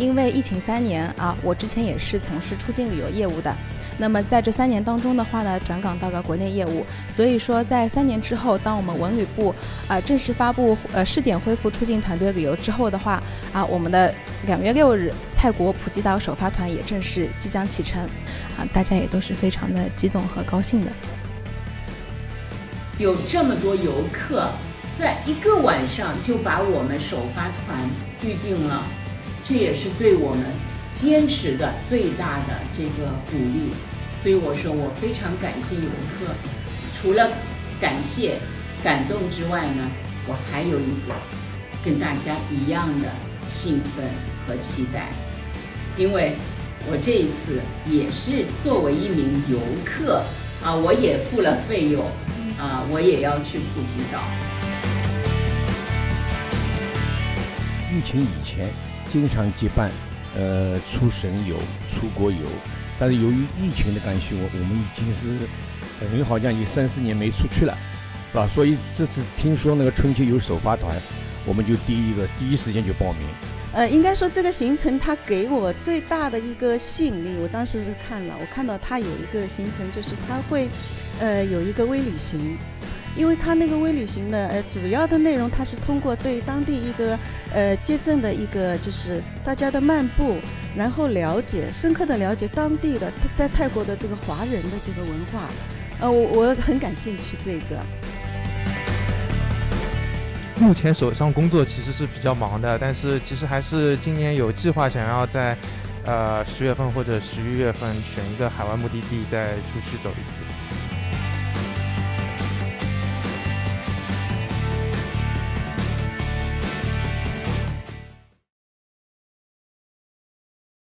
因为疫情3年啊，我之前也是从事出境旅游业务的。那么在这3年当中的话呢，转岗到了国内业务，所以说在3年之后，当我们文旅部正式发布试点恢复出境团队旅游之后的话我们的2月6日泰国普吉岛首发团也正式即将启程大家也都是非常的激动和高兴的。 有这么多游客，在1个晚上就把我们首发团预定了，这也是对我们坚持的最大的这个鼓励。所以我说我非常感谢游客，除了感谢感动之外呢，我还有一个跟大家一样的兴奋和期待，因为我这一次也是作为一名游客我也付了费用我也要去普吉岛。 疫情以前经常结伴出省游、出国游，但是由于疫情的关系，我们已经是等于好像有3、4年没出去了，是吧？所以这次听说那个春节有首发团，我们就第一时间就报名。 应该说这个行程它给我最大的一个吸引力，我当时是我看到它有一个行程，就是它会有一个微旅行。因为它那个微旅行的主要的内容，它是通过对当地一个街镇的一个就是大家的漫步，然后深刻的了解当地的在泰国的这个华人的这个文化，我很感兴趣这个。 目前手上工作其实是比较忙的，但是其实还是今年有计划想要在10月份或者11月份选一个海外目的地再出去走一次。